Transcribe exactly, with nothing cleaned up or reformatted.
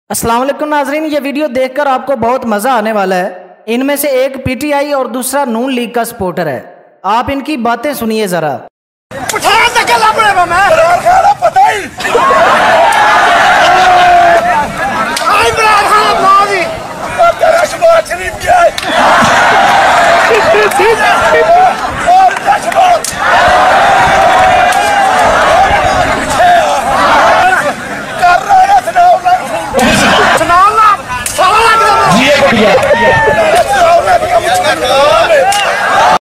अस्सलाम वालेकुम नाजरीन, ये वीडियो देखकर आपको बहुत मजा आने वाला है। इनमें से एक पीटीआई और दूसरा नून लीग का सपोर्टर है। आप इनकी बातें सुनिए जरा।